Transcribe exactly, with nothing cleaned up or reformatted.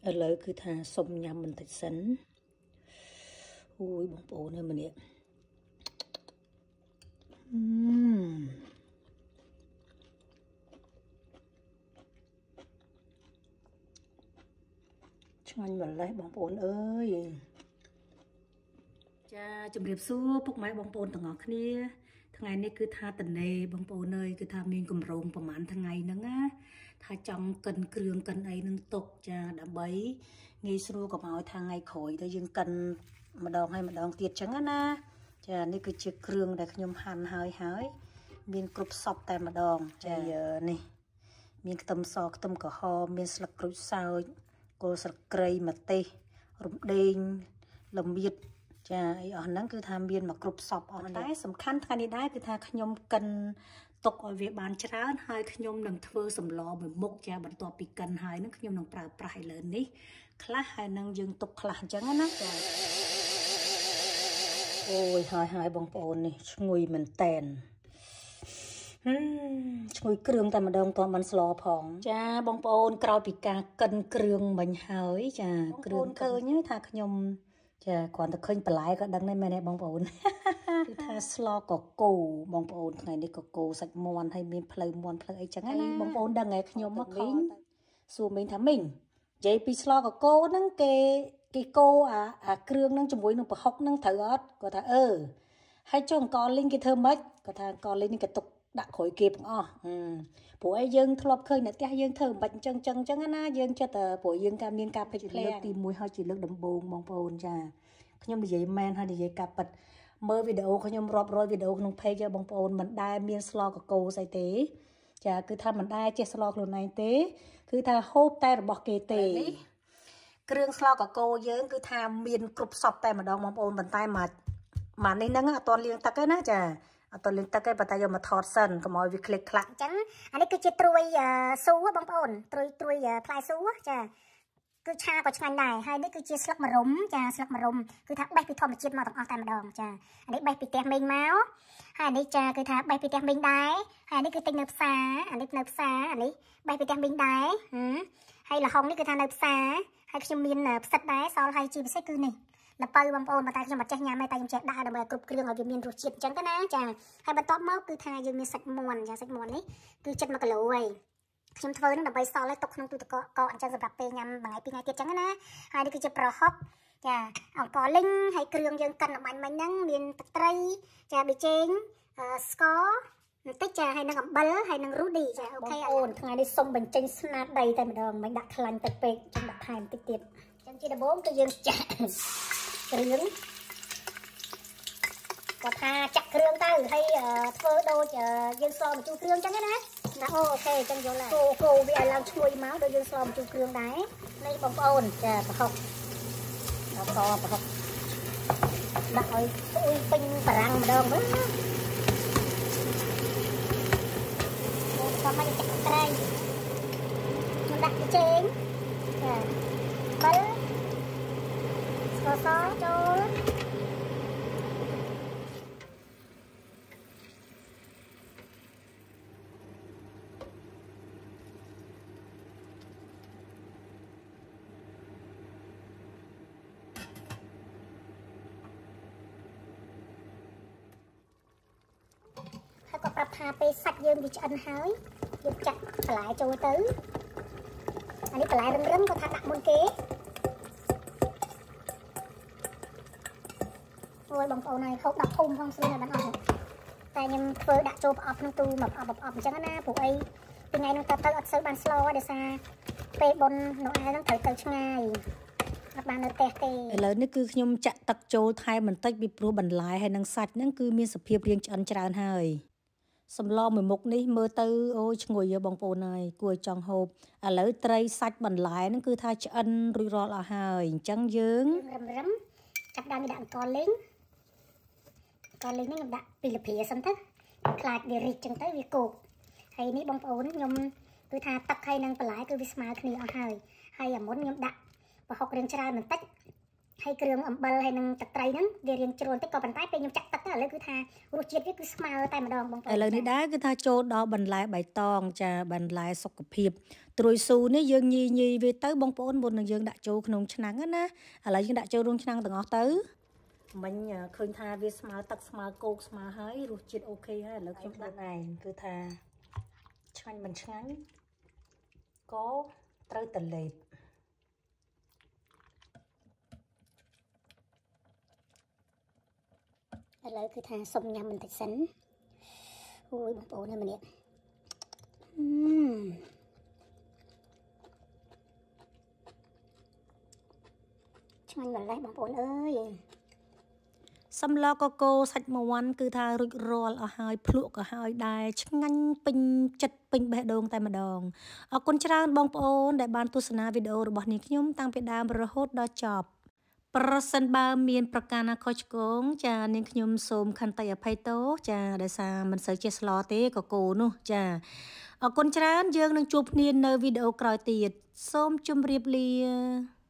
ឥឡូវគឺថាសុំញ៉ាំបន្តិចសិនអូយបងប្អូនហើយម្នាក់អឺឆ្ងាញ់ម្ល៉េះបងប្អូនអើយចាជម្រាបសួរពុកម៉ែបងប្អូនទាំងអស់គ្នាថ្ងៃនេះគឺថាតនេបងប្អូនអើយគឺថាមានកម្រងប្រហែលថ្ងៃហ្នឹងណាថាចង់កិនគ្រឿងកិនអីនឹងទុកចាដើម្បីងាយស្រួលកុំឲ្យថាថ្ងៃក្រោយទៅយើងកិនម្ដងហើយម្ដងទៀតចឹងណាចានេះគឺជាគ្រឿងដែលខ្ញុំហាន់ហើយហើយមានគ្រប់សពតែម្ដងចានេះមានខ្ទឹមសខ្ទឹមក្រហមមានស្លឹកក្រូចសើចគល់ស្លឹកគ្រៃម្ទេសរំដេងល្មៀតចាអីអស់ហ្នឹងគឺថាមានមកគ្រប់សពអស់តែសំខាន់ថ្ងៃនេះដែរគឺថាខ្ញុំកិនទុកឲ្យវាបានច្រើនហើយខ្ញុំនឹងធ្វើសម្លមួយមុខចាបន្ទាប់ពីកិនហើយហ្នឹងខ្ញុំនឹងប្រើប្រាស់ឥឡូវនេះខ្លះហើយនឹងយើងទុកខ្លះអញ្ចឹងណាចាអូយហើយហើយបងប្អូននេះឈ្ងុយមែនតែនហឹមឈ្ងុយគ្រឿងតែម្ដងតមិនស្លផងចាបងប្អូនក្រោយពីការកិនគ្រឿងមិញហើយចាគ្រឿងឃើញថាខ្ញុំចាគ្រាន់តែឃើញបន្លែក៏ដឹងដែរមែនទេបងប្អូនគឺថាស្លកកូបងប្អូនថ្ងៃនេះកកូសាច់មាន់ហើយមានផ្លូវមាន់ផ្លូវអីចឹងណាបងប្អូនដឹងហើយខ្ញុំមកខំសួរមីងថាមីងនិយាយពីស្លកកូហ្នឹងគេគេកូអាអាគ្រឿងហ្នឹងជាមួយនឹងប្រហុកហ្នឹងត្រូវអត់គាត់ថាអឺហើយចុះអង្ករលីងគេធ្វើម៉េចគាត់ថាអង្ករលីងនេះគេទុកដាក់ក្រោយគេទាំងអស់ព្រោះអីយើងធ្លាប់ឃើញនៅផ្ទះយើងធ្វើមិនបាច់អញ្ចឹងអញ្ចឹងអញ្ចឹងណាយើងចិត្តតែព្រោះយើងការមានការភ្លេចភ្លាំងទីមួយហើយជាលើកដំបូងបងប្អូនចាខ្ញុំនិយាយមែនហើយនិយាយការពិតមើលវីដេអូខ្ញុំរាប់រយវីដេអូក្នុង page បងប្អូនមិនដែលមានស្លកកូស្អីទេចាគឺថាមិនដែលចេះស្លខ្លួនឯងទេគឺថាហូបតែរបស់គេទេគ្រឿងស្លកកូយើងគឺថាមានគ្រប់សពតែម្ដងបងប្អូនប៉ុន្តែមកមកនេះហ្នឹងអត់តលាងទឹកទេណាចាអត់តលាងទឹកទេប៉ុន្តែយកមកថតសិនកុំឲ្យវាក្លិកខ្លាក់អញ្ចឹងអានេះគឺជាត្រួយស៊ូបងប្អូនត្រួយត្រួយផ្លែស៊ូចាគឺឆាក៏ឆ្ងាញ់ដែរហើយនេះគឺជាស្លឹកម្រុំចាស្លឹកម្រុំគឺថាបេះពីធម្មជាតិមកទាំងអស់តែម្ដងចាអានេះបេះពីផ្ទះមីងមកហើយអានេះចាគឺថាបេះពីផ្ទះមីងដែរហើយអានេះគឺទិញនៅផ្សារអានេះនៅផ្សារអានេះបេះពីផ្ទះមីងដែរហើយល្ហុងនេះគឺថានៅផ្សារហើយខ្ញុំមានផ្សិតដែរសល់ហើយជាពិសេសគឺនេះល្ពៅបងប្អូនតែខ្ញុំមិនចេះញ៉ាំទេតែខ្ញុំចេះដាក់ដើម្បីគ្រប់គ្រឿងឲ្យវាមានរសជាតិអញ្ចឹងទៅណាចាហើយបន្ទាប់មកគឺថាយើងមានសាច់មាន់ចាសាច់មាន់នេះគឺចិត្តមួយគីឡូហើយខ្ញុំធ្វើនឹងដើម្បីសល់ឲ្យទុកក្នុងទូទឹកកកអញ្ចឹងសម្រាប់ពេលញ៉ាំមួយថ្ងៃពីរថ្ងៃទៀតអញ្ចឹងណាហើយនេះគឺជាប្រហុកចាអង្ករលីងហើយគ្រឿងយើងកិនអំបាញ់មិញហ្នឹងមានទឹកត្រីចាប៊ីចេងស្ករបន្តិចចាហើយនឹងអំបិលហើយនឹងរ៉ូឌីចាអូខេអូនថ្ងៃនេះសុំបញ្ចេញស្នាដៃតែម្ដងមិនដាក់ខ្លាញ់តិចពេកចង់ដាក់ថែមតិចទៀតអញ្ចឹងជាដំបូងគឺយើងចាក់គ្រឿងគាត់ថាចាក់គ្រឿងទៅហើយធ្វើដូចយើងស្លម្ជូរគ្រឿងអញ្ចឹងណាណាអូខេអញ្ចឹងយល់ហើយកូកូវាឲ្យឡើងឈ្ងុយមកដូចយើងស្លម្ជូរគ្រឿងដែរនេះបងប្អូនចាប្រហុកដល់កប្រហុកដាក់ឲ្យអ៊ុយពេញបារាំងម្ដងទៅអូគាត់មកចាក់ត្រៃខ្ញុំដាក់ពីចេងចាបិលស្ករសចូលហើយក៏ប្រាប់ថាពេលសាច់យើងវាឆ្អិនហើយយើងចាក់បន្លែចូលទៅអានេះបន្លែរឹងរឹងគាត់ថាដាក់មុនគេអូយបងប្អូនហើយហូបដាក់ធុំផងស្រួលដល់អស់តែខ្ញុំធ្វើដាក់ចូលប្រអប់ក្នុងទូមកប្រអប់ប្រអប់អញ្ចឹងណាព្រោះអីពីថ្ងៃនោះទៅទៅអត់សូវបានស្លោដោយសារពេលបុននៅឯហ្នឹងត្រូវទៅឆ្ងាយអត់បាននៅផ្ទះទេឥឡូវនេះគឺខ្ញុំចាក់ទឹកចូលថែមបន្តិចពីព្រោះបន្លែហើយនឹងសាច់ហ្នឹងគឺមានសភាពរាងឆ្អិនច្រើនហើយសម្លមួយមុខនេះមើលទៅអូយឈ្ងុយបងប្អូនហើយគួរចង់ហូបឥឡូវត្រីសាច់បន្លែហ្នឹងគឺថាឆ្អិនរួចរាល់អស់ហើយអញ្ចឹងយើងរឹមរឹមចាប់ដើមដាក់អង្ករលីងអង្ករលីងនេះខ្ញុំដាក់ពីលព្រាសិនទៅខ្លាចវារីកចឹងទៅវាគោកហើយនេះបងប្អូនខ្ញុំគឺថាទឹកហើយនឹងបន្លែគឺវាស្មើគ្នាអស់ហើយហើយអាមុនខ្ញុំដាក់ប្រហុករាងច្រើនបន្តិច hay kêu âm bal hay năng tật trai nắng về riêng trồn tới có bàn tay pe nhung chặt tật á lấy cứ tha ruột chết với cứ smile tay mà đòn bông ឥឡូវនេះដែរគឺថាចូលដល់បន្លែបៃតងចាបន្លែសុខភាពត្រួយស៊ូនេះយើងញីញីវាទៅបងប្អូនមុននឹងយើងដាក់ចូលក្នុងឆ្នាំងណាឥឡូវយើងដាក់ចូលក្នុងឆ្នាំងទាំងអស់ទៅមិញឃើញថាវាស្មើទឹកស្មើគោកស្មើហើយរសជាតិអូខេហើយឥឡូវខ្ញុំដាក់ឯងគឺថាឆ្ងាញ់មិនឆ្ងាញ់ក៏ត្រូវតលេបឥឡូវគឺថាសុំញ៉ាំបន្តិចសិនអូយបងប្អូនម្នាក់អឺឆ្ងាញ់ម្ល៉េះបងប្អូនអើយសម្លកកូរសាច់មាន់គឺថារួចរាល់អស់ហើយភ្លក់ក៏ហើយដែរឆ្ងាញ់ពេញចិត្តពេញបេះដូងតែម្ដងអរគុណច្រើនបងប្អូនដែលបានទស្សនាវីដេអូរបស់នាងខ្ញុំតាំងពីដើមរហូតដល់ចប់ប្រសិនបើមានប្រការណាខុសឆ្គងចានាងខ្ញុំសូមខន្តីអភ័យទោសចាដោយសារមិនសូវចេះស្លទេកកូរនោះចាអរគុណច្រើនយើងនឹងជួបគ្នានៅវីដេអូក្រោយទៀតសូមជម្រាបលា